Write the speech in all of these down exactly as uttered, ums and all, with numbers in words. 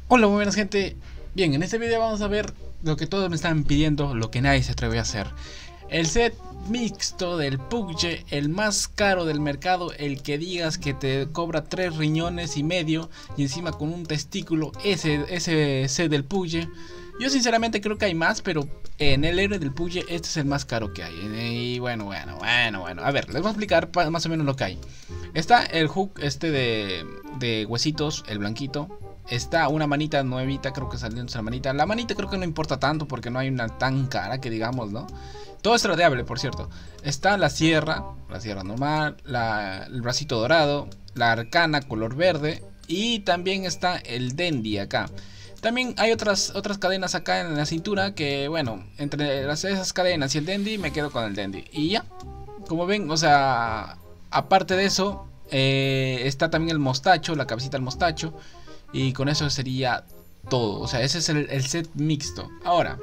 Hola, muy buenas gente. Bien, en este video vamos a ver lo que todos me están pidiendo, lo que nadie se atreve a hacer. El set mixto del P U B G, el más caro del mercado, el que digas que te cobra tres riñones y medio y encima con un testículo, ese, ese set del P U B G. Yo sinceramente creo que hay más, pero en el héroe del P U B G este es el más caro que hay. Y bueno, bueno, bueno, bueno. A ver, les voy a explicar más o menos lo que hay. Está el hook este de, de huesitos, el blanquito. Está una manita nuevita, creo que salió la manita. La manita creo que no importa tanto porque no hay una tan cara que digamos, ¿no? Todo es tradeable, por cierto. Está la sierra, la sierra normal, la, el bracito dorado, la arcana color verde y también está el Dandy acá. También hay otras, otras cadenas acá en la cintura que, bueno, entre las, esas cadenas y el Dandy me quedo con el Dandy. Y ya, como ven, o sea, aparte de eso, eh, está también el mostacho, la cabecita del mostacho. Y con eso sería todo. O sea, ese es el, el set mixto. Ahora,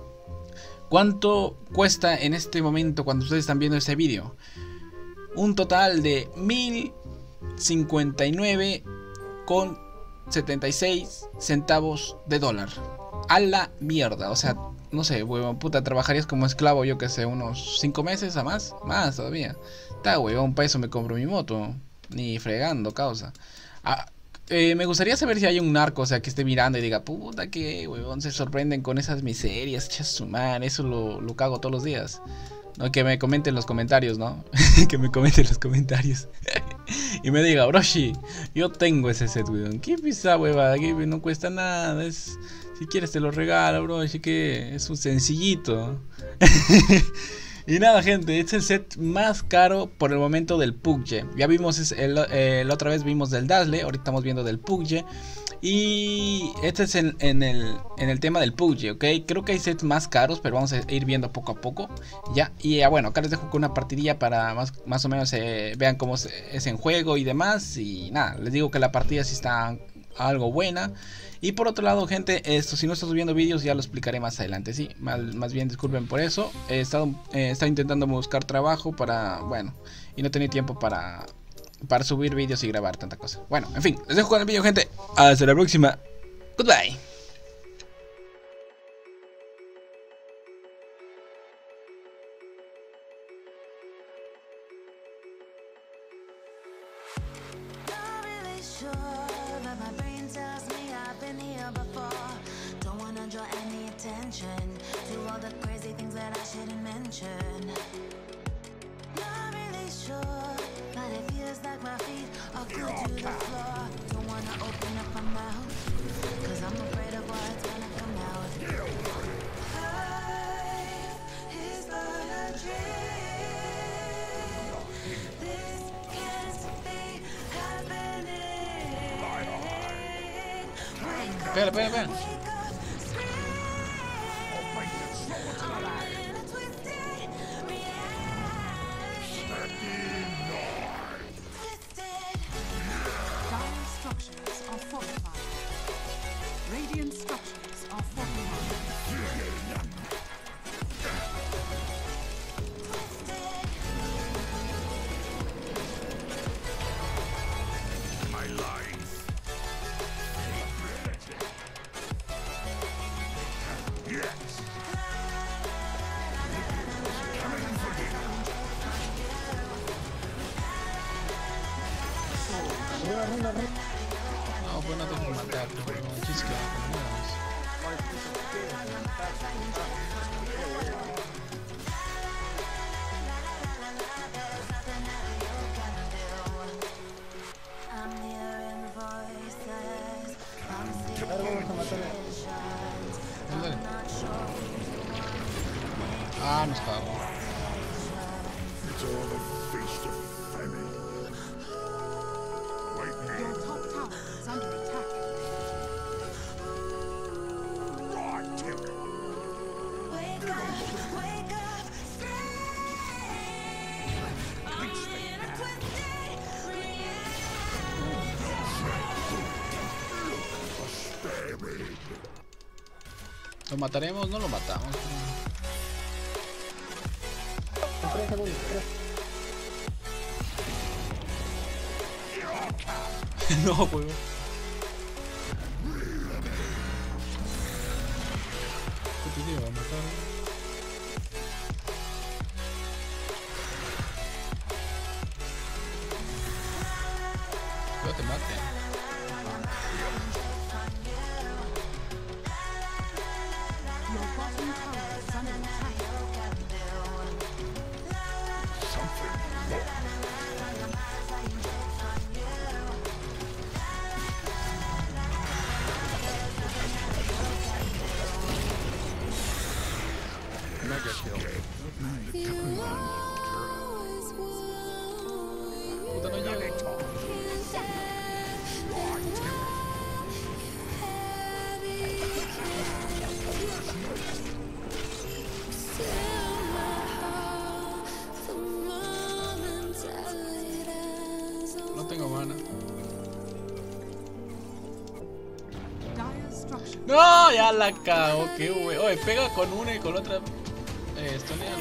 ¿cuánto cuesta en este momento cuando ustedes están viendo este vídeo? Un total de mil cincuenta y nueve con setenta y seis centavos de dólar. A la mierda. O sea, no sé, huevón, puta, trabajarías como esclavo, yo que sé, unos cinco meses a más. Más todavía. Está, huevón, para eso me compro mi moto. Ni fregando, causa. Ah, Eh, me gustaría saber si hay un narco, o sea, que esté mirando y diga, puta que, huevón, se sorprenden con esas miserias, chasumán, eso lo, lo cago todos los días. No, que me comenten en los comentarios, ¿no? Que me comenten en los comentarios. Y me diga, broshi, yo tengo ese set, weón. ¿Qué pisa, huevada? Que no cuesta nada, es... Si quieres te lo regalo, broshi, que es un sencillito. Y nada, gente, este es el set más caro por el momento del P U B G. Ya vimos, el, eh, la otra vez vimos del Dazzle, ahorita estamos viendo del P U B G. Y este es en, en, el, en el tema del P U B G, ¿ok? Creo que hay sets más caros, pero vamos a ir viendo poco a poco. Ya, y ya, bueno, acá les dejo con una partidilla para más, más o menos eh, vean cómo es, es en juego y demás. Y nada, les digo que la partida sí está algo buena. Y por otro lado, gente, esto si no estoy subiendo vídeos ya lo explicaré más adelante, sí, más, más bien disculpen por eso. He estado, eh, he estado intentando buscar trabajo para, bueno, y no tenía tiempo para, para subir vídeos y grabar tanta cosa. Bueno, en fin, les dejo con el vídeo, gente. Hasta la próxima. Goodbye. Any attention to all the crazy things that I shouldn't mention. Not really sure, but it feels like my feet are glued to the floor. Don't wanna open up my mouth, cause I'm afraid of what's gonna come out. Life is but a dream. This can't be happening. Wake up, Espera, espera, espera. wake up. Structures are fortified. Radiant structures are fortified. My life. Yes. Coming for you. No, pues no tengo que matar, pero no chisque. I'm hearing voices from situations. I'm not sure Ah, nos cago. It's all a feast of famine. Wait Your me. top tower is under attack. Right, Tim. wake up, wake up, scream. I'm in a twisted Spare me. ¿Lo mataremos? No lo matamos. tres segundos, tres. No, weón. Puta, no llego. No tengo mana. Dire structure. No, ya la cago, qué wey. Oye, pega con una y con la otra. Eh, estonea.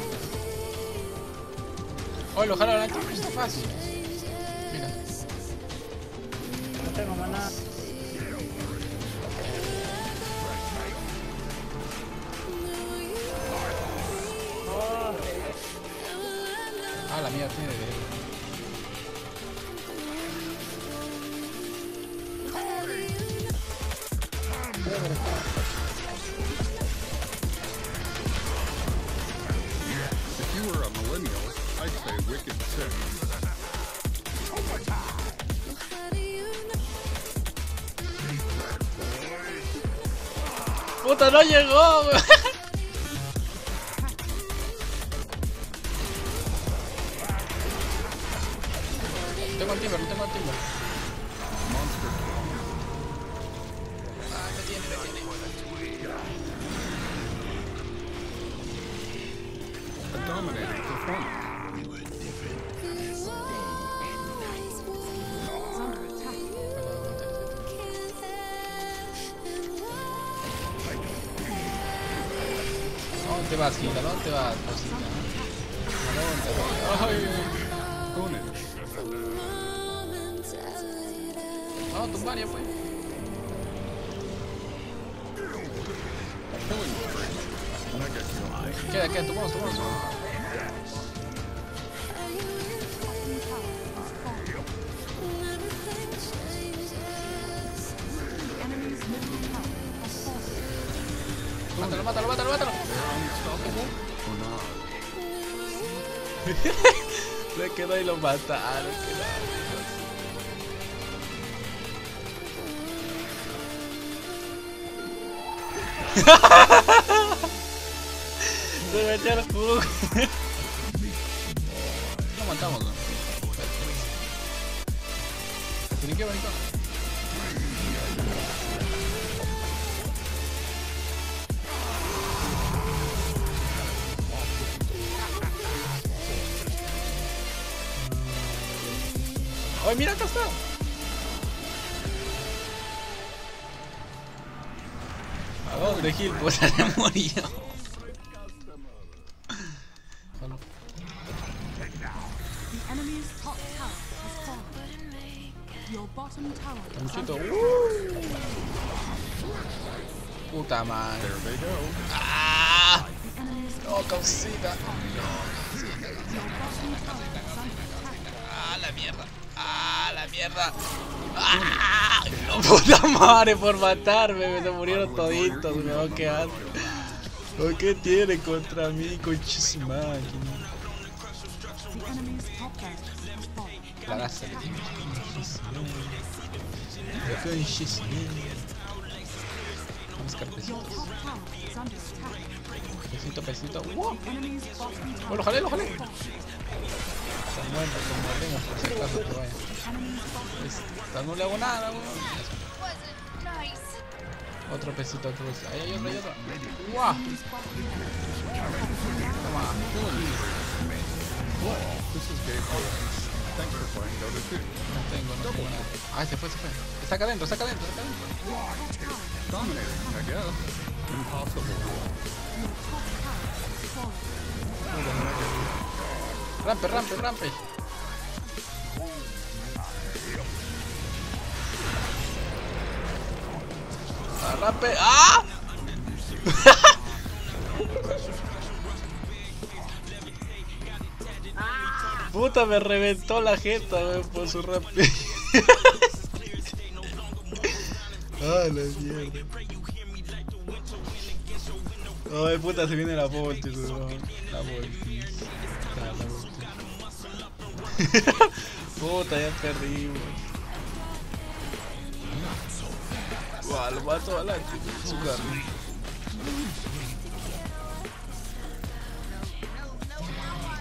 Oye, lo jala adelante, pero está fácil. Mira. No tengo maná. Ah, la mía tiene de. If you were a millennial, I'd say wicked sick. ¡Puta, no llegó! Güey. Tengo al timber, no tengo al timber. Monster Ah, me tiene, me tiene. kill. A dominating performance. Is under attack. ¿Dónde vas, Gila? ¿Dónde vas, cosita? ¿Dónde vas? Ay, Opponent. no, tumbar ya fue. Killing spree. Mega kill. Queda, queda, tomamos, tomamos. Enemy's middle tower has fallen. Mátalo, mátalo, mátalo, mátalo. Unstoppable or not? Le quedó y lo mataron. Se metió al jugo. Lo matamos, ¿no? Tienen que bonito. ¡Ay, mira, acá está! ¿A dónde, Gil? Pues se murió. The enemy's top tower has fallen. Your bottom tower is Muchito. under Puta madre. There they go. ¡Ah! the enemy's ¡No, causita! your bottom tower is under attack. ¡Ah, la mierda! ¡Ah, la mierda! ¡Ah! ¡No, puta madre, por matarme! Se murieron toditos, weón, qué asco. ¿Qué tiene contra mí, conchis máquina? The enemy's top barracks has fallen. La gasta que tiene. Conchis máquina. Vamos, Your carpecitos. top tower is under attack. Pesito, pesito. ¡Wow! The enemy's bottom ¡Oh, tower lo jalé, lo jalé! has fallen. Está muerto, lo mordemos por si acaso que vaya. The enemy's bottom Esta no le hago nada, weón. Otro pesito cruz. Ahí hay otro, hay otro. ¡Guau! enemy's bottom Toma. This is Gabe Owens. Thanks for playing Dota two. No tengo, no tengo nada. Ay, se fue, se fue. Está acá adentro, está acá adentro, está acá adentro. Dominating, I guess. Impossible. Rampe, rampe, rampe. Ah, rampe. ¡Ah! Puta, me reventó la jeta, wey, por su rampe. Ah, la mierda. Ay, puta, se viene la volti, weón. La volti. Ah, la volti. Puta, ya perdimos. Guau, lo mato adelante. Su carro.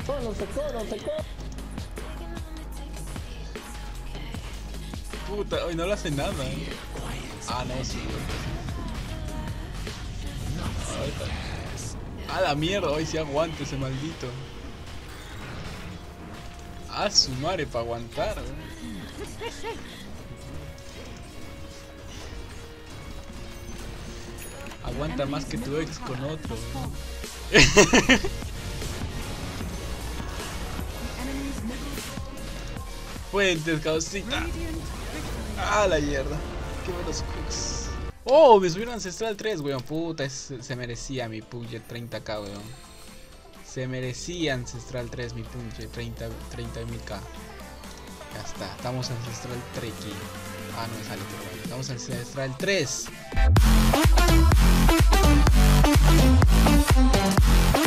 Cono, te cono, te cono. Puta, hoy no le hace nada. Ah, no, sí. A la mierda, hoy sí aguante ese maldito. A su madre para aguantar, güey. Aguanta más que tu ex con otro. Fuentes, causita. Ah, la mierda. Qué buenos cooks. Oh, me subieron Ancestral tres, weón. Puta, es, se merecía mi Pugge treinta k, weón. Se merecía Ancestral tres mi Pugge treinta mil k. Ya está, estamos en Ancestral tres. Ah, no me sale, pero bueno. Estamos en Ancestral tres.